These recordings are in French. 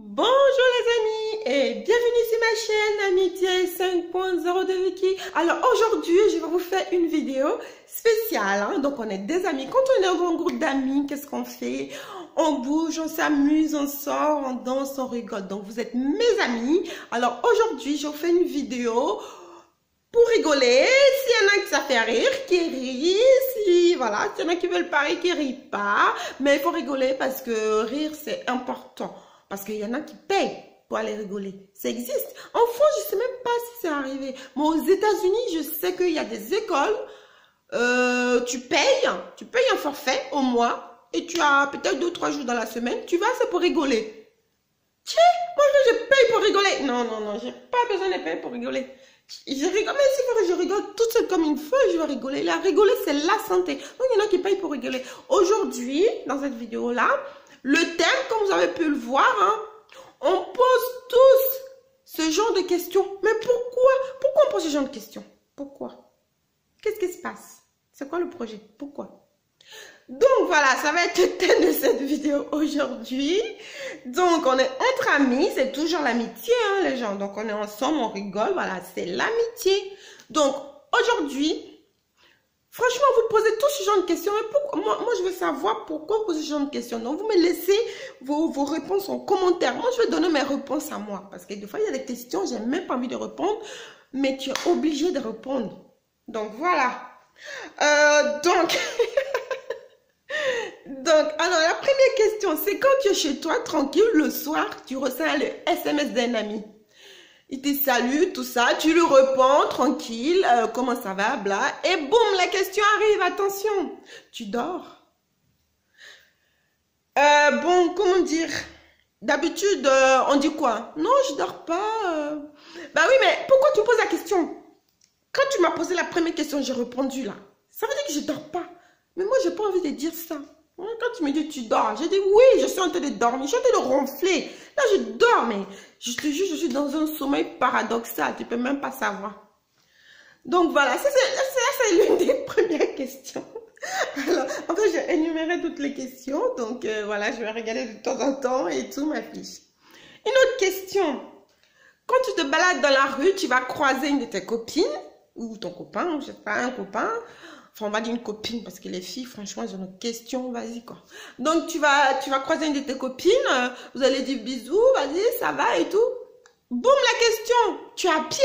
Bonjour les amis et bienvenue sur ma chaîne Amitié 5.0 de Vicky. Alors aujourd'hui je vais vous faire une vidéo spéciale, hein. Donc on est des amis. Quand on est dans un groupe d'amis, qu'est-ce qu'on fait? On bouge, on s'amuse, on sort, on danse, on rigole. Donc vous êtes mes amis. Alors aujourd'hui je vous fais une vidéo pour rigoler. S'il y en a qui ça fait rire, qui rit, si voilà, s'il y en a qui veulent pas rire, qui rient pas. Mais il faut rigoler parce que rire c'est important. Parce qu'il y en a qui payent pour aller rigoler. Ça existe. En France, je ne sais même pas si c'est arrivé. Mais aux États-Unis, je sais qu'il y a des écoles. Tu payes un forfait au mois. Et tu as peut-être 2 ou 3 jours dans la semaine. Tu vas, c'est pour rigoler. Tiens, moi je paye pour rigoler. Non, non, non, j'ai pas besoin de payer pour rigoler. Je rigole, mais si je rigole toute seule comme une feuille, je vais rigoler. La rigoler, c'est la santé. Donc il y en a qui payent pour rigoler. Aujourd'hui, dans cette vidéo-là, le thème, comme vous avez pu le voir, hein, on pose tous ce genre de questions. Mais pourquoi? Pourquoi on pose ce genre de questions? Pourquoi? Qu'est-ce qui se passe? C'est quoi le projet? Pourquoi? Donc voilà, ça va être le thème de cette vidéo aujourd'hui. Donc on est entre amis, c'est toujours l'amitié, hein, les gens. Donc on est ensemble, on rigole, voilà, c'est l'amitié. Donc aujourd'hui, franchement, vous posez tous ce genre de questions. Mais pourquoi, moi, je veux savoir pourquoi vous posez ce genre de questions. Donc, vous me laissez vos réponses en commentaire. Moi, je vais donner mes réponses à moi. Parce que des fois, il y a des questions, j'ai même pas envie de répondre. Mais tu es obligé de répondre. Donc, voilà. Donc, alors, la première question, c'est quand tu es chez toi, tranquille, le soir, tu reçois le SMS d'un ami. Il te salue, tout ça, tu lui réponds, tranquille, comment ça va, bla, et boum, la question arrive, attention, tu dors. Bon, comment dire, d'habitude, on dit quoi? Non, je dors pas. Bah oui, mais pourquoi tu poses la question? Quand tu m'as posé la première question, j'ai répondu là. Ça veut dire que je dors pas. Mais moi, j'ai pas envie de dire ça. Quand tu me dis tu dors, j'ai dit oui, je suis en train de dormir, je suis en train de ronfler. Là, je dors, mais je te jure, je suis dans un sommeil paradoxal. Tu peux même pas savoir. Donc voilà, ça c'est l'une des premières questions. Alors, en fait, j'ai énuméré toutes les questions. Donc voilà, je vais regarder de temps en temps et tout m'affiche. Une autre question. Quand tu te balades dans la rue, tu vas croiser une de tes copines ou ton copain, je sais pas, un copain. Enfin, on va dire une copine parce que les filles, franchement, elles ont une question, vas-y quoi. Donc, tu vas croiser une de tes copines, vous allez dire bisous, vas-y, ça va et tout. Boum, la question, tu es à pied?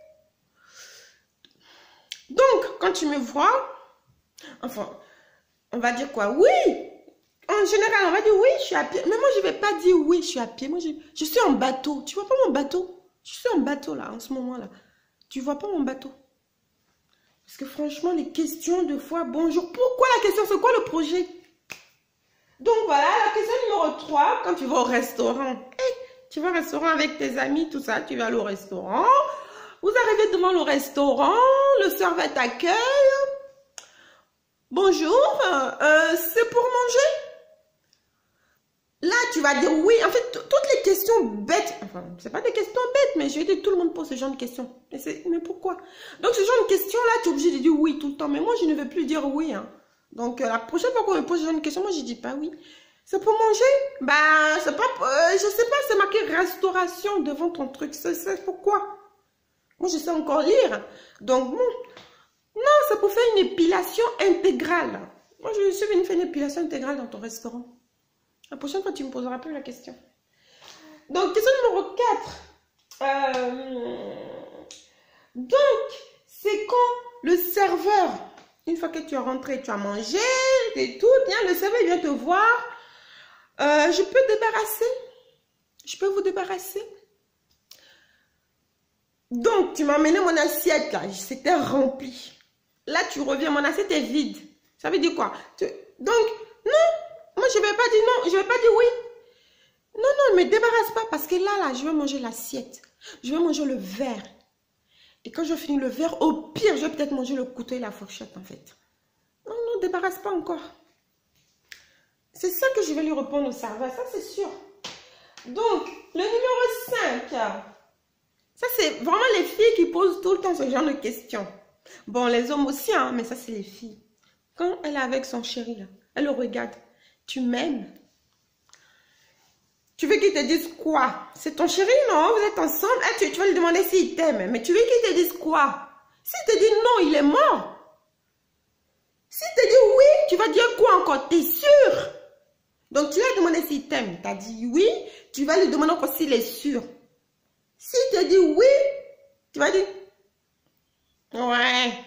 Donc, quand tu me vois, enfin, on va dire quoi? Oui! En général, on va dire oui, je suis à pied. Mais moi, je ne vais pas dire oui, je suis à pied. Moi, je suis en bateau. Tu vois pas mon bateau? Je suis en bateau là, en ce moment-là. Tu vois pas mon bateau? Parce que franchement, les questions de fois, bonjour. Pourquoi la question? C'est quoi le projet? Donc voilà, la question numéro 3, quand tu vas au restaurant. Tu vas au restaurant avec tes amis, tout ça, tu vas aller au restaurant. Vous arrivez devant le restaurant, le serveur t'accueille. Bonjour, c'est pour manger? Là, tu vas dire oui. En fait, toutes les questions bêtes, enfin, c'est pas des questions bêtes, mais je vais dire tout le monde pose ce genre de questions. Mais pourquoi? Donc, ce genre de questions-là, tu es obligé de dire oui tout le temps. Mais moi, je ne vais plus dire oui. Hein. Donc, la prochaine fois qu'on me pose ce genre de questions, moi, je dis pas oui. C'est pour manger? Bah, c'est pas, je sais pas, c'est marqué restauration devant ton truc. C'est pourquoi? Moi, je sais encore lire. Donc, bon, non, c'est pour faire une épilation intégrale. Moi, je suis venue faire une épilation intégrale dans ton restaurant. La prochaine fois, tu me poseras plus la question. Donc, question numéro 4. Donc, c'est quand le serveur, une fois que tu es rentré, tu as mangé et tout, bien, le serveur vient te voir. Je peux débarrasser? Je peux vous débarrasser? Donc, tu m'as amené mon assiette là, c'était rempli. Là, tu reviens, mon assiette est vide. Ça veut dire quoi? Donc, non. Moi, je ne vais pas dire non, je ne vais pas dire oui. Non, non, ne me débarrasse pas parce que là, je vais manger l'assiette. Je vais manger le verre. Et quand je finis le verre, au pire, je vais peut-être manger le couteau et la fourchette, en fait. Non, non, débarrasse pas encore. C'est ça que je vais lui répondre au serveur, ça c'est sûr. Donc, le numéro 5. Ça, c'est vraiment les filles qui posent tout le temps ce genre de questions. Bon, les hommes aussi, hein, mais ça, c'est les filles. Quand elle est avec son chéri, là, elle le regarde. Tu m'aimes? Tu veux qu'il te dise quoi? C'est ton chéri, non? Vous êtes ensemble? Ah, tu vas lui demander s'il t'aime. Mais tu veux qu'il te dise quoi? S'il te dit non, il est mort. S'il te dit oui, tu vas dire quoi encore? T'es sûr? Donc, tu lui as demandé s'il t'aime. Tu as dit oui, tu vas lui demander encore s'il est sûr. S'il te dit oui, tu vas dire ouais,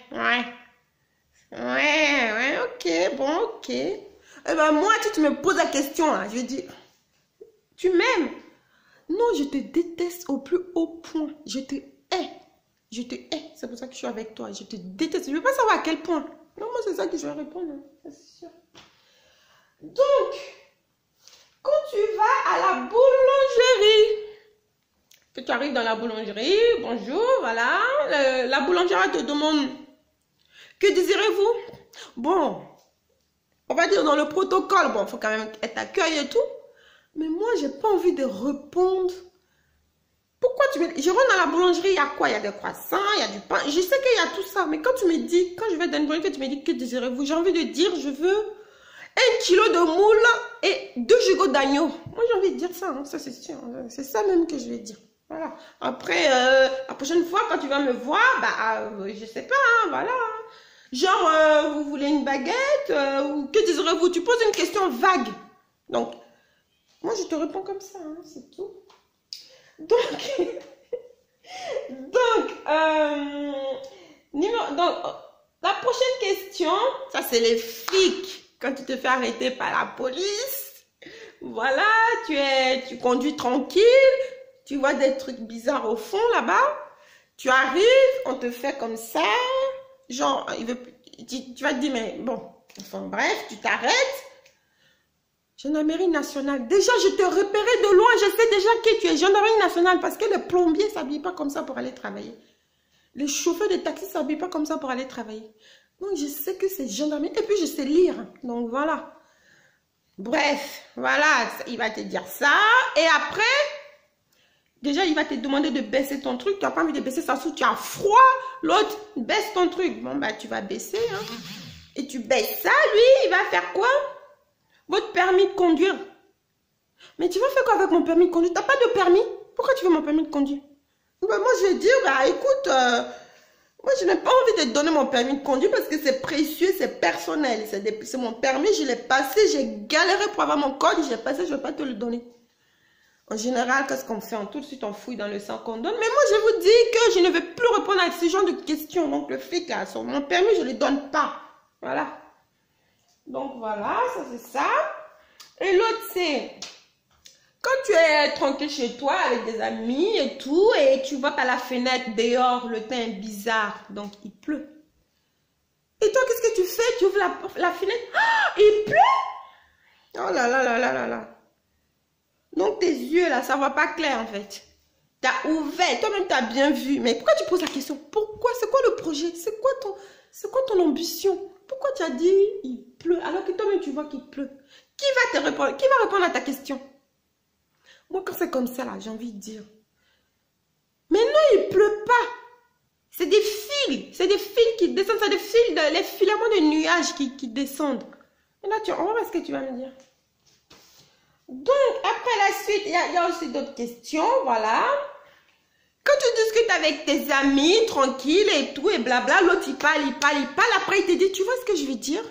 ok, bon, ok. Eh ben, moi, tu me poses la question, là, je dis, tu m'aimes? Non, je te déteste au plus haut point. Je te hais. Je te hais. C'est pour ça que je suis avec toi. Je te déteste. Je ne veux pas savoir à quel point. Non, moi, c'est ça que je vais répondre. C'est sûr. Donc, quand tu vas à la boulangerie, que tu arrives dans la boulangerie, bonjour, voilà. La boulangère te demande, que désirez-vous? Bon, on va dire dans le protocole, bon, il faut quand même être accueil et tout. Mais moi, j'ai pas envie de répondre. Pourquoi tu me... Je rentre dans la boulangerie, il y a quoi? Il y a des croissants, il y a du pain. Je sais qu'il y a tout ça. Mais quand tu me dis, quand je vais dans une boulangerie, que tu me dis, que désirez-vous? J'ai envie de dire, je veux 1 kilo de moule et 2 gigots d'agneau. Moi, j'ai envie de dire ça, hein, ça c'est sûr. C'est ça même que je vais dire. Voilà. Après, la prochaine fois, quand tu vas me voir, bah, je sais pas, hein, voilà. Genre, vous voulez une baguette ou que désirez-vous? Tu poses une question vague. Donc, moi, je te réponds comme ça, hein, c'est tout. Donc, la prochaine question, ça c'est les flics. Quand tu te fais arrêter par la police, voilà, tu conduis tranquille, tu vois des trucs bizarres au fond là-bas, tu arrives, on te fait comme ça, genre, tu vas te dire, mais bon, enfin bref, tu t'arrêtes. Gendarmerie nationale. Déjà, je te repérais de loin. Je sais déjà qui tu es. Gendarmerie nationale. Parce que les plombiers ne s'habillent pas comme ça pour aller travailler. Les chauffeurs de taxi ne s'habillent pas comme ça pour aller travailler. Donc, je sais que c'est gendarmerie. Et puis, je sais lire. Donc, voilà. Bref, voilà. Il va te dire ça. Et après, déjà, il va te demander de baisser ton truc. Tu n'as pas envie de baisser ça. Tu as froid. L'autre, baisse ton truc. Bon, bah, tu vas baisser. Hein. Et tu baisses ça. Lui, il va faire quoi? Votre permis de conduire. Mais tu vas faire quoi avec mon permis de conduire? Tu n'as pas de permis? Pourquoi tu veux mon permis de conduire? Ben moi, je vais dire, bah écoute, moi, je n'ai pas envie de te donner mon permis de conduire parce que c'est précieux, c'est personnel. C'est mon permis, je l'ai passé, j'ai galéré pour avoir mon code, je l'ai passé, je ne vais pas te le donner. En général, qu'est-ce qu'on fait? Tout de suite, on fouille dans le sang qu'on donne. Mais moi, je vous dis que je ne vais plus répondre à ce genre de questions. Donc, le flic, là, sur mon permis, je ne le donne pas. Voilà. Donc voilà, ça c'est ça. Et l'autre c'est, quand tu es tranquille chez toi avec des amis et tout, et tu vois par la fenêtre dehors, le temps est bizarre, donc il pleut. Et toi, qu'est-ce que tu fais? Tu ouvres la fenêtre, ah, il pleut? Oh là là là là là là. Donc tes yeux là, ça ne va pas clair en fait. Tu as ouvert, toi-même tu as bien vu, mais pourquoi tu poses la question? Pourquoi? C'est quoi le projet? C'est quoi ton ambition? Pourquoi tu as dit il pleut alors que toi-même tu vois qu'il pleut? Qui va te répondre? Qui va répondre à ta question? Moi, quand c'est comme ça, là, j'ai envie de dire. Mais non, il ne pleut pas. C'est des fils. C'est des fils qui descendent. C'est des fils, les filaments de nuages qui descendent. Et là, on va voir ce que tu vas me dire. Donc, après la suite, il y a aussi d'autres questions. Voilà. Quand tu discutes avec tes amis, tranquille et tout, et blabla, l'autre il parle. Après, il te dit, tu vois ce que je veux dire?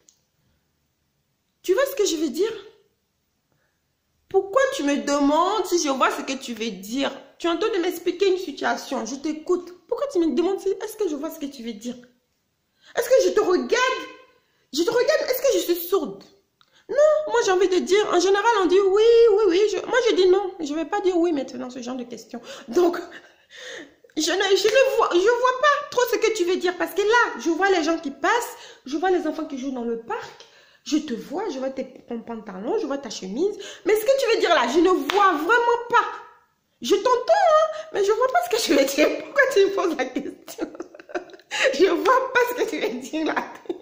Tu vois ce que je veux dire? Pourquoi tu me demandes si je vois ce que tu veux dire? Tu es en train de m'expliquer une situation, je t'écoute. Pourquoi tu me demandes si est-ce que je vois ce que tu veux dire? Est-ce que je te regarde? Je te regarde, est-ce que je suis sourde? Non, moi j'ai envie de dire, en général on dit oui. Moi je dis non, je ne vais pas dire oui maintenant, ce genre de questions. Donc, je ne vois pas trop ce que tu veux dire parce que là, je vois les gens qui passent, je vois les enfants qui jouent dans le parc, je te vois, je vois ton pantalon, je vois ta chemise. Mais ce que tu veux dire là, je ne vois vraiment pas. Je t'entends, hein, mais je ne vois pas ce que tu veux dire. Pourquoi tu me poses la question? Je ne vois pas ce que tu veux dire là.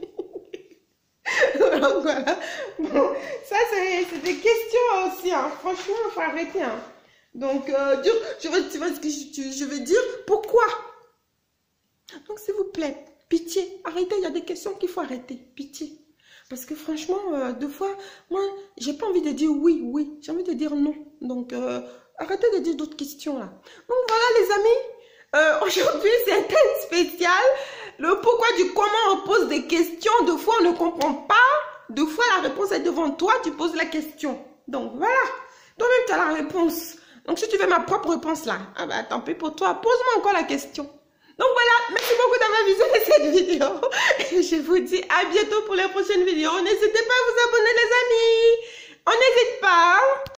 Donc voilà. Bon, ça c'est des questions aussi, hein. Franchement, il faut arrêter. Hein. Donc, tu vois ce que je veux dire? Pourquoi? Donc, s'il vous plaît, pitié, arrêtez, il y a des questions qu'il faut arrêter. Pitié. Parce que franchement, deux fois, moi, j'ai pas envie de dire oui, oui. J'ai envie de dire non. Donc, arrêtez de dire d'autres questions là. Donc voilà les amis. Aujourd'hui, c'est un thème spécial. Le pourquoi du comment on pose des questions. Deux fois, on ne comprend pas. Deux fois, la réponse est devant toi. Tu poses la question. Donc voilà. Toi-même, tu as la réponse. Donc si tu veux ma propre réponse là, ah bah tant pis pour toi. Pose-moi encore la question. Donc voilà, merci beaucoup d'avoir visionné cette vidéo. Et je vous dis à bientôt pour les prochaines vidéos. N'hésitez pas à vous abonner les amis. On n'hésite pas.